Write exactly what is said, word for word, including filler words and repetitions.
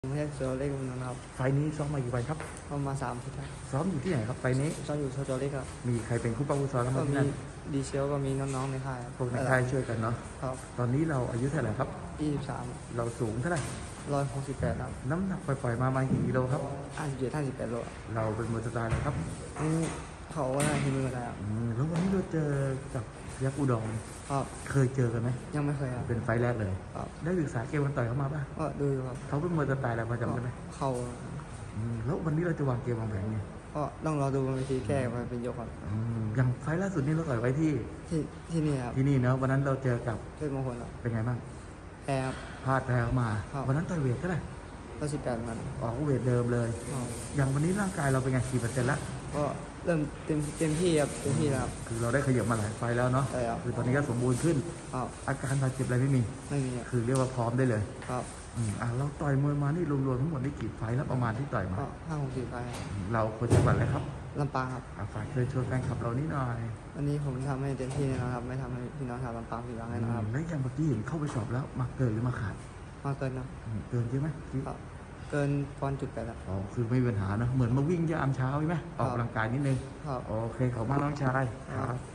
ไม่ใช่เสือเล็กมันนะครับไฟล์นี้ซ้อมมากี่วันครับประมาณสามพุทธซ้อมอยู่ที่ไหนครับไฟล์นี้ซ้อมอยู่โซจอเล็กครับมีใครเป็นคู่ป้าคู่ซ้อมแล้วก็มาที่มีนั่นดีเชลก็มีน้องๆในค่ายพวกในค่ายช่วยกันเนาะครับตอนนี้เราอายุเท่าไหร่ครับยี่สิบสามเราสูงเท่าไหร่ร้อยหกสิบแปดครับน้ำหนักปล่อยๆมามากี่กิโลครับห้าสิบเจ็ดห้าสิบแปดโลเราเป็นมวยสไตล์อะไรครับนี่เขาว่าน่าที่มืออะไรครับแล้ววันนี้เราเจอกับยักษ์อุดรครับเคยเจอกันไหมยังไม่เคยครับเป็นไฟล์แรกเลยครับได้ศึกษาเกมกันต่อยเขามาป่ะก็ดูอยู่ครับเขาเป็นมวยสไตล์อะไรพอจำได้ไหมเขาแล้ววันนี้เราจะวางเกมวางแผนไงก็ต้องรอดูบนเวทีแก้มาเป็นยกครับอย่างไฟล์ล่าสุดนี่เราต่อยไว้ที่ที่ที่นี่ครับที่นี่เนาะวันนั้นเราเจอกับเพชรมงคลครับเป็นไงบ้างแพ้ครับพลาดแพ้เข้ามาวันนั้นต่อยเวทเท่าไหร่ก็สิบแปดมันออกเวทเดิมเลยอย่างวันนี้ร่างกายเราเป็นไงกี่เปอร์เซ็นต์ละก็เริ่มเต็มเต็มที่ครับเต็มที่แล้วคือเราได้ขยับมาหลายไฟแล้วเนาะใช่ครับคือตอนนี้ก็สมบูรณ์ขึ้นอาการบาดเจ็บอะไรไม่มีไม่มีคือเรียกว่าพร้อมได้เลยครับอืมอ่ะเราต่อยมวยมานี่รวมๆทั้งหมดได้กี่ไฟแล้วประมาณที่ต่อยมาห้าหกสิบไฟเราควรจะบัดอะไรครับลำปางครับฝากเชิญชวนแฟนคลับเรานิดหน่อยวันนี้ผมทำให้เต็มที่นะครับไม่ทำให้พี่น้องชาวลำปางผิดหวังแน่นอนครับแล้วอย่างเมื่อกี้เห็นเข้าไปสอบแล้วมาเกินหรือมาขาดมาเกินนะเกินใช่ไหมเกินปอนจุดแปดครับอ๋อคือไม่มีปัญหานะเหมือนมาวิ่งยามเช้าใช่ไหมออกกำลังกายนิดนึงโอเคขอบคุณมากน้องชายครับ